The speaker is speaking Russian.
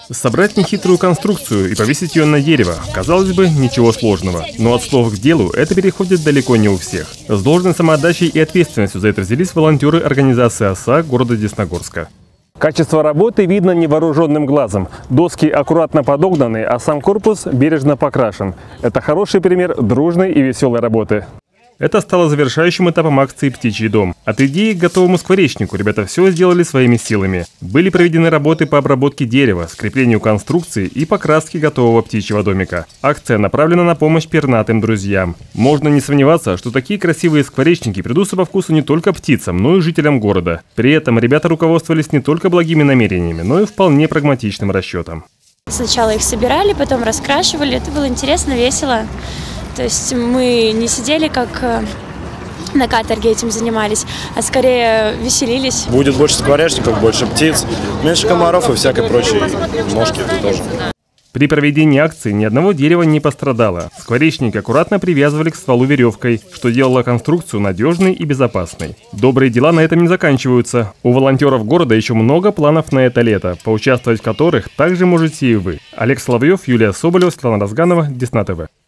Собрать нехитрую конструкцию и повесить ее на дерево, казалось бы, ничего сложного. Но от слов к делу это переходит далеко не у всех. С должной самоотдачей и ответственностью за это взялись волонтеры организации ОСА города Десногорска. Качество работы видно невооруженным глазом. Доски аккуратно подогнаны, а сам корпус бережно покрашен. Это хороший пример дружной и веселой работы. Это стало завершающим этапом акции «Птичий дом». От идеи к готовому скворечнику ребята все сделали своими силами. Были проведены работы по обработке дерева, скреплению конструкции и покраске готового птичьего домика. Акция направлена на помощь пернатым друзьям. Можно не сомневаться, что такие красивые скворечники придутся по вкусу не только птицам, но и жителям города. При этом ребята руководствовались не только благими намерениями, но и вполне прагматичным расчетом. Сначала их собирали, потом раскрашивали. Это было интересно, весело. То есть мы не сидели как на каторге этим занимались, а скорее веселились. Будет больше скворечников, больше птиц, меньше комаров и всякой прочей мошки тоже. При проведении акции ни одного дерева не пострадало. Скворечник аккуратно привязывали к стволу веревкой, что делало конструкцию надежной и безопасной. Добрые дела на этом не заканчиваются. У волонтеров города еще много планов на это лето, поучаствовать в которых также можете и вы. Олег Соловьев, Юлия Соболева, Светлана Разганова, Десна ТВ.